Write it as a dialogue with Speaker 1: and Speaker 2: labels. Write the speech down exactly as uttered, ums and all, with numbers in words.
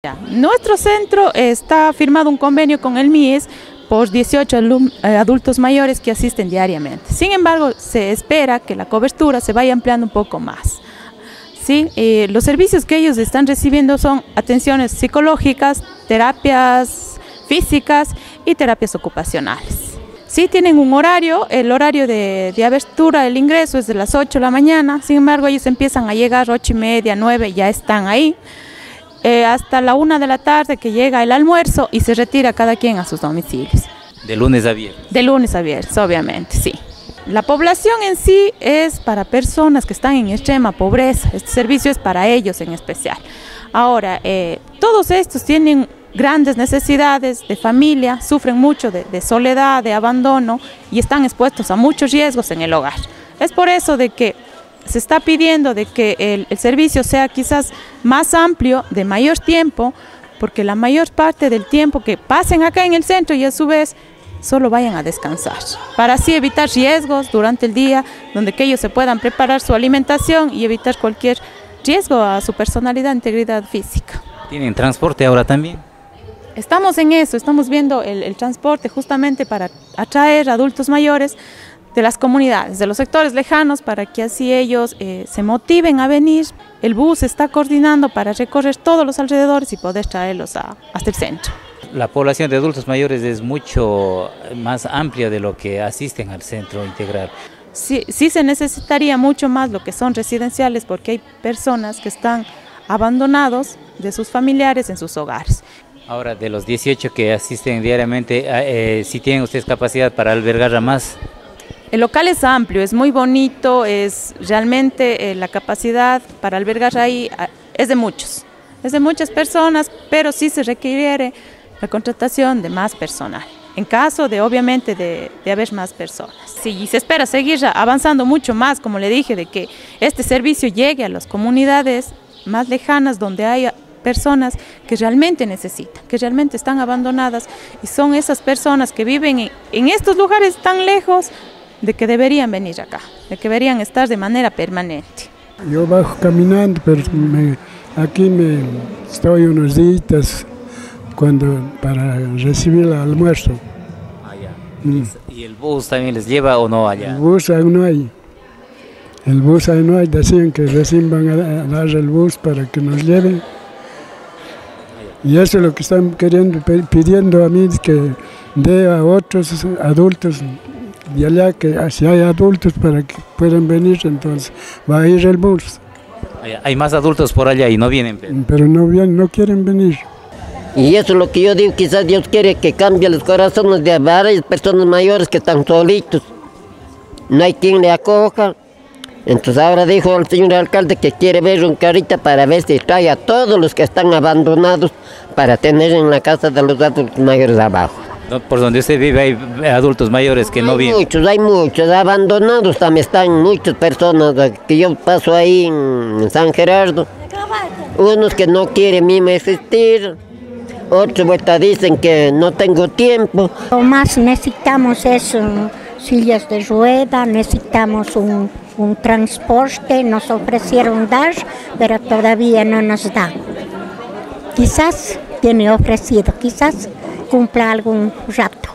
Speaker 1: Nuestro centro está firmado un convenio con el M I E S por dieciocho adultos mayores que asisten diariamente. Sin embargo, se espera que la cobertura se vaya ampliando un poco más. ¿Sí? Eh, los servicios que ellos están recibiendo son atenciones psicológicas, terapias físicas y terapias ocupacionales. Sí tienen un horario, el horario de, de abertura del ingreso es de las ocho de la mañana, sin embargo ellos empiezan a llegar ocho y media, nueve, ya están ahí, eh, hasta la una de la tarde que llega el almuerzo y se retira cada quien a sus domicilios.
Speaker 2: ¿De lunes a viernes?
Speaker 1: De lunes a viernes, obviamente, sí. La población en sí es para personas que están en extrema pobreza, este servicio es para ellos en especial. Ahora, eh, todos estos tienen grandes necesidades de familia, sufren mucho de, de soledad, de abandono y están expuestos a muchos riesgos en el hogar. Es por eso de que se está pidiendo de que el, el servicio sea quizás más amplio, de mayor tiempo, porque la mayor parte del tiempo que pasen acá en el centro y a su vez solo vayan a descansar, para así evitar riesgos durante el día, donde que ellos se puedan preparar su alimentación y evitar cualquier riesgo a su personalidad e integridad física.
Speaker 2: ¿Tienen transporte ahora también?
Speaker 1: Estamos en eso, estamos viendo el, el transporte justamente para atraer adultos mayores de las comunidades, de los sectores lejanos, para que así ellos eh, se motiven a venir. El bus está coordinando para recorrer todos los alrededores y poder traerlos a, hasta el centro.
Speaker 2: La población de adultos mayores es mucho más amplia de lo que asisten al centro integral.
Speaker 1: Sí, sí se necesitaría mucho más lo que son residenciales, porque hay personas que están abandonados de sus familiares en sus hogares.
Speaker 2: Ahora, de los dieciocho que asisten diariamente, eh, ¿sí tienen ustedes capacidad para albergar a más?
Speaker 1: El local es amplio, es muy bonito, es realmente eh, la capacidad para albergar ahí es de muchos, es de muchas personas, pero sí se requiere la contratación de más personal, en caso de obviamente de, de haber más personas. Sí, y se espera seguir avanzando mucho más, como le dije, de que este servicio llegue a las comunidades más lejanas donde hay personas que realmente necesitan, que realmente están abandonadas y son esas personas que viven en, en estos lugares tan lejos de que deberían venir acá, de que deberían estar de manera permanente.
Speaker 3: Yo bajo caminando, pero me, aquí me estoy unos días cuando para recibir el almuerzo.
Speaker 2: Ah, ya. Mm. ¿Y el bus también les lleva o no allá?
Speaker 3: El bus ahí no hay. El bus ahí no hay. Decían que recién van a dar el bus para que nos lleven. Y eso es lo que están queriendo, pidiendo a mí, que dé a otros adultos de allá, que si hay adultos para que puedan venir, entonces va a ir el bus.
Speaker 2: Hay más adultos por allá y no vienen.
Speaker 3: Pero no vienen, no quieren venir.
Speaker 4: Y eso es lo que yo digo, quizás Dios quiere que cambie los corazones de varias personas mayores que están solitos. No hay quien le acoja. Entonces ahora dijo el señor alcalde que quiere ver un carita para ver si trae a todos los que están abandonados para tener en la casa de los adultos mayores abajo.
Speaker 2: No, por donde usted vive hay adultos mayores que
Speaker 4: hay
Speaker 2: no viven.
Speaker 4: Muchos, hay muchos, abandonados también están muchas personas que yo paso ahí en San Gerardo. Unos que no quieren mismo existir. Otros vuelta dicen que no tengo tiempo.
Speaker 5: Lo más necesitamos es um, sillas de rueda, necesitamos un, un transporte, nos ofrecieron dar, pero todavía no nos dan. Quizás tiene ofrecido, quizás cumpla algún rato.